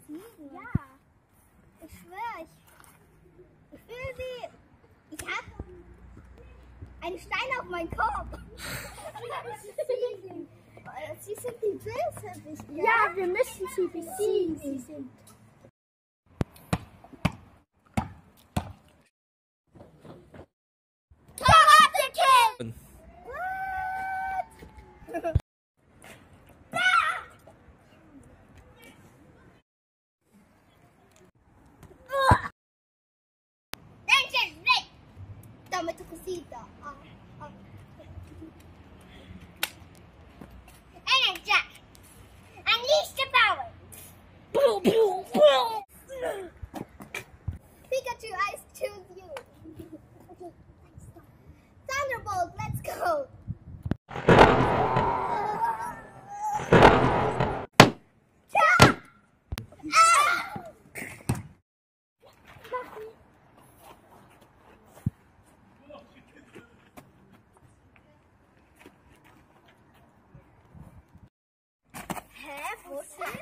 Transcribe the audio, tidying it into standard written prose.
fliegen? Ja. Ich schwöre, ich fühle sie. Ich habe einen Stein auf meinen Kopf. Sie sind die Bösewichte. Ja, wir müssen sie besiegen. Karate Kid! What? Dame tu cosita. Energy! Unleash the power! Pikachu, I choose you. Okay, Thunderbolt, let's go. Hä? Wo ist